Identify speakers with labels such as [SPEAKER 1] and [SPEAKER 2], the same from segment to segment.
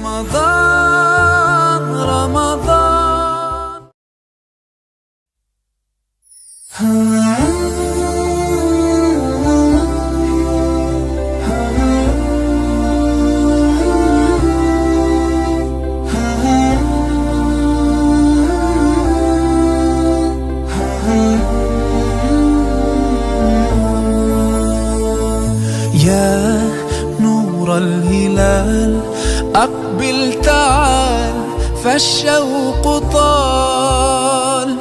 [SPEAKER 1] رمضان رمضان. يا نور الهلال أقبل تعال، فالشوق طال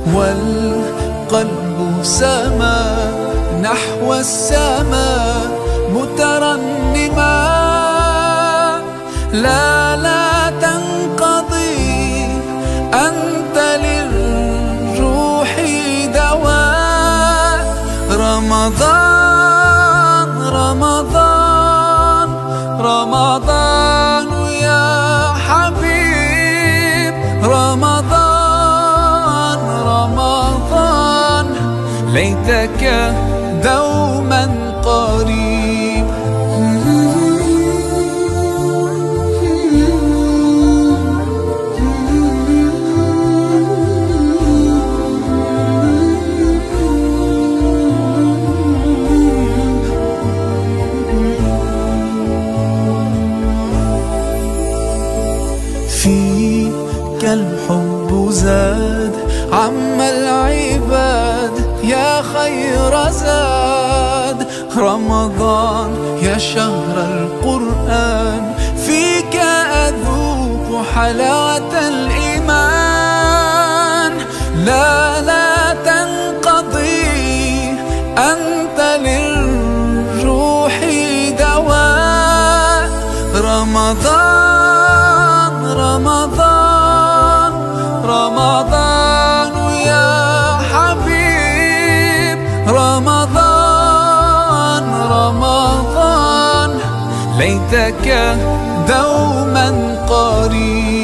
[SPEAKER 1] والقلب سما نحو السماء مترنما. لا تنقضي، أنت للروح دواء. رمضان رمضان رمضان يا حبيب، رمضان رمضان ليتك دوما قريب. فيك الحب زاد عم العباد، يا خير زاد. رمضان يا شهر القرآن، فيك أذوق حلاوة الإيمان. لا تنقضي، أنت للروح دواء. رمضان رمضان رمضان يا حبيب، رمضان رمضان ليتك دوما قريب.